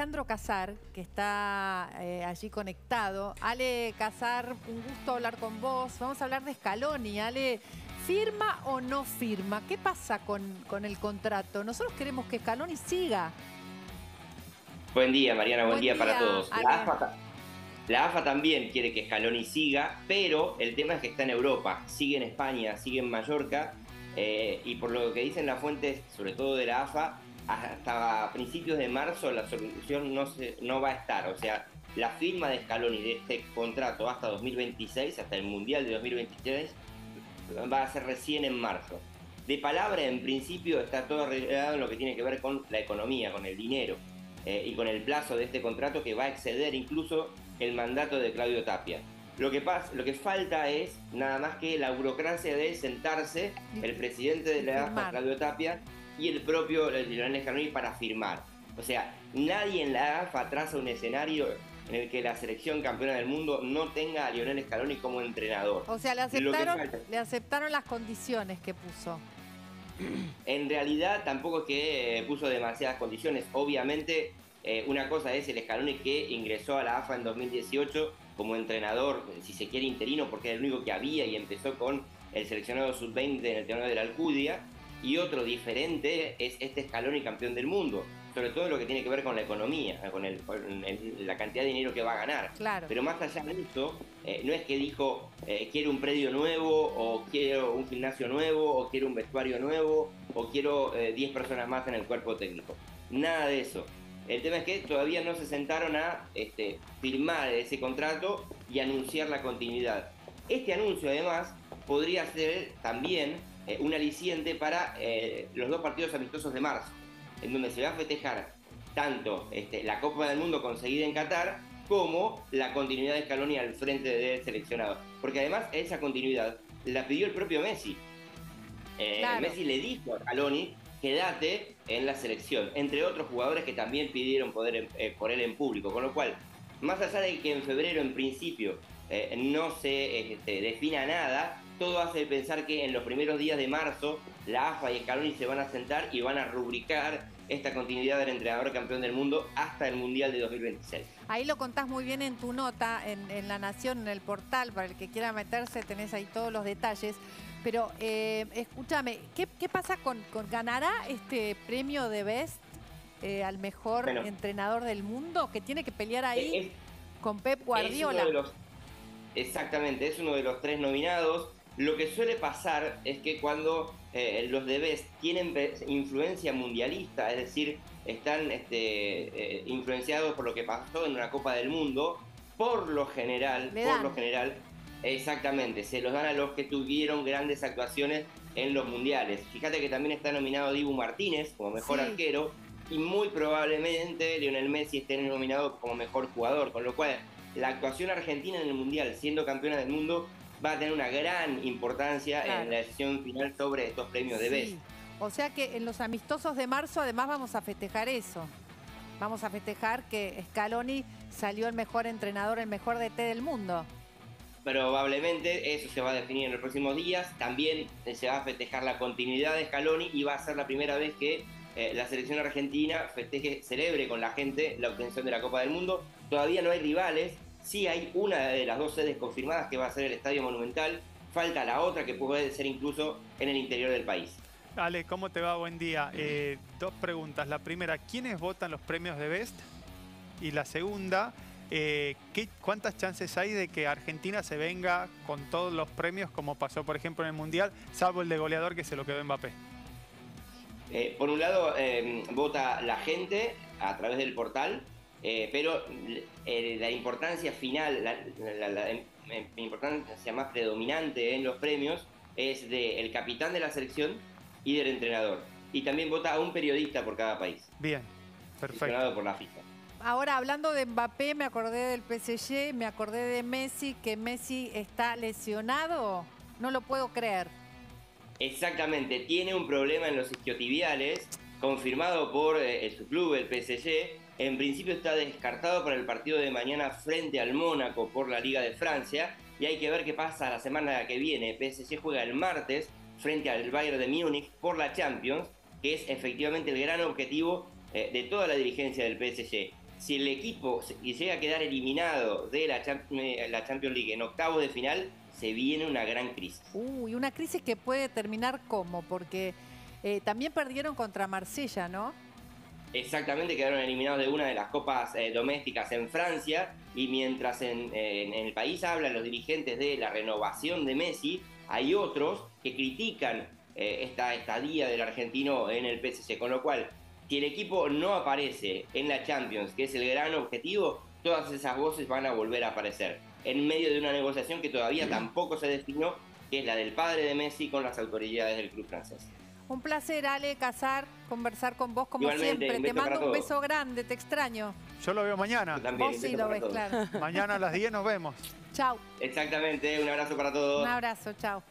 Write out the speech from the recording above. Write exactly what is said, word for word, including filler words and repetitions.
Alejandro Casar, que está eh, allí conectado. Ale Casar, un gusto hablar con vos. Vamos a hablar de Scaloni. Ale, ¿firma o no firma? ¿Qué pasa con, con el contrato? Nosotros queremos que Scaloni siga. Buen día, Mariana, buen, Buen día, día, para todos. Ale. La AFA, la AFA también quiere que Scaloni siga, pero el tema es que está en Europa, sigue en España, sigue en Mallorca, eh, y por lo que dicen las fuentes, sobre todo de la AFA, hasta principios de marzo la solución no, se, no va a estar. O sea, la firma de Scaloni de este contrato hasta dos mil veintiséis, hasta el Mundial de dos mil veintiséis, va a ser recién en marzo. De palabra, en principio, está todo arreglado en lo que tiene que ver con la economía, con el dinero. Eh, y con el plazo de este contrato que va a exceder incluso el mandato de Claudio Tapia. Lo que, pasa, lo que falta es nada más que la burocracia de sentarse el presidente de la AFA, Claudio Tapia, y el propio Lionel Scaloni para firmar. O sea, nadie en la AFA traza un escenario en el que la selección campeona del mundo no tenga a Lionel Scaloni como entrenador. O sea, le aceptaron, le aceptaron las condiciones que puso. En realidad tampoco es que eh, puso demasiadas condiciones. Obviamente eh, una cosa es el Scaloni que ingresó a la AFA en dos mil dieciocho como entrenador, si se quiere interino, porque era el único que había y empezó con el seleccionado sub veinte en el torneo de la Alcudia. Y otro diferente es este Scaloni campeón del mundo, sobre todo lo que tiene que ver con la economía, con, el, con el, la cantidad de dinero que va a ganar. Claro. Pero más allá de eso, eh, no es que dijo eh, quiero un predio nuevo, o quiero un gimnasio nuevo, o quiero un vestuario nuevo, o quiero eh, diez personas más en el cuerpo técnico. Nada de eso. El tema es que todavía no se sentaron a este, firmar ese contrato y anunciar la continuidad. Este anuncio, además, podría ser también eh, un aliciente para eh, los dos partidos amistosos de marzo, en donde se va a festejar tanto este, la Copa del Mundo conseguida en Qatar como la continuidad de Scaloni al frente del seleccionado. Porque además esa continuidad la pidió el propio Messi. Eh, claro. Messi le dijo a Scaloni, quédate en la selección, entre otros jugadores que también pidieron poder eh, por él en público. Con lo cual, más allá de que en febrero en principio eh, no se este, defina nada, todo hace pensar que en los primeros días de marzo la AFA y Scaloni se van a sentar y van a rubricar esta continuidad del entrenador campeón del mundo hasta el Mundial de dos mil veintiséis. Ahí lo contás muy bien en tu nota, en, en La Nación, en el portal, para el que quiera meterse tenés ahí todos los detalles. Pero eh, escúchame, ¿qué, qué pasa con, con ganará este premio de Best eh, al mejor bueno, entrenador del mundo, que tiene que pelear ahí es, con Pep Guardiola? Es uno de los, exactamente, es uno de los tres nominados. Lo que suele pasar es que cuando eh, los de Best tienen influencia mundialista, es decir, están este, eh, influenciados por lo que pasó en una Copa del Mundo, por lo general, por lo general, exactamente, se los dan a los que tuvieron grandes actuaciones en los mundiales. Fíjate que también está nominado Dibu Martínez como mejor sí. arquero, y muy probablemente Lionel Messi esté nominado como mejor jugador, con lo cual la actuación argentina en el mundial, siendo campeona del mundo, va a tener una gran importancia claro. en la decisión final sobre estos premios sí. de Best. O sea que en los amistosos de marzo además vamos a festejar eso. Vamos a festejar que Scaloni salió el mejor entrenador, el mejor D T del mundo. Probablemente eso se va a definir en los próximos días. También se va a festejar la continuidad de Scaloni y va a ser la primera vez que eh, la selección argentina festeje, celebre con la gente la obtención de la Copa del Mundo. Todavía no hay rivales. Sí hay una de las dos sedes confirmadas que va a ser el Estadio Monumental, falta la otra que puede ser incluso en el interior del país. Ale, ¿cómo te va? Buen día. Eh, dos preguntas. La primera, ¿quiénes votan los premios de Best? Y la segunda, eh, ¿qué, ¿cuántas chances hay de que Argentina se venga con todos los premios como pasó por ejemplo en el Mundial, salvo el de goleador que se lo quedó Mbappé? Eh, por un lado, eh, vota la gente a través del portal. Eh, pero eh, la importancia final, la, la, la, la importancia más predominante en los premios es del capitán de la selección y del entrenador. Y también vota a un periodista por cada país. Bien, perfecto. Seleccionado por la FIFA. Ahora, hablando de Mbappé, me acordé del P S G, me acordé de Messi, que Messi está lesionado. No lo puedo creer. Exactamente, tiene un problema en los isquiotibiales, confirmado por eh, su club, el P S G. En principio está descartado para el partido de mañana frente al Mónaco por la Liga de Francia. Y hay que ver qué pasa la semana que viene. P S G juega el martes frente al Bayern de Múnich por la Champions, que es efectivamente el gran objetivo eh, de toda la dirigencia del P S G. si el equipo llega a quedar eliminado de la, la Champions League en octavos de final, se viene una gran crisis. Uy, uh, una crisis que puede terminar ¿cómo? Porque eh, también perdieron contra Marsella, ¿no? Exactamente, quedaron eliminados de una de las copas eh, domésticas en Francia, y mientras en, en, en el país hablan los dirigentes de la renovación de Messi, hay otros que critican eh, esta estadía del argentino en el P S G, con lo cual, si el equipo no aparece en la Champions, que es el gran objetivo, todas esas voces van a volver a aparecer en medio de una negociación que todavía tampoco se definió, que es la del padre de Messi con las autoridades del club francés. Un placer, Ale, Casar, conversar con vos como Igualmente, siempre. Te mando un todos. beso grande, te extraño. Yo lo veo mañana. También, vos sí lo ves, todos. claro. Mañana a las diez nos vemos. Chau. Exactamente, un abrazo para todos. Un abrazo, chao.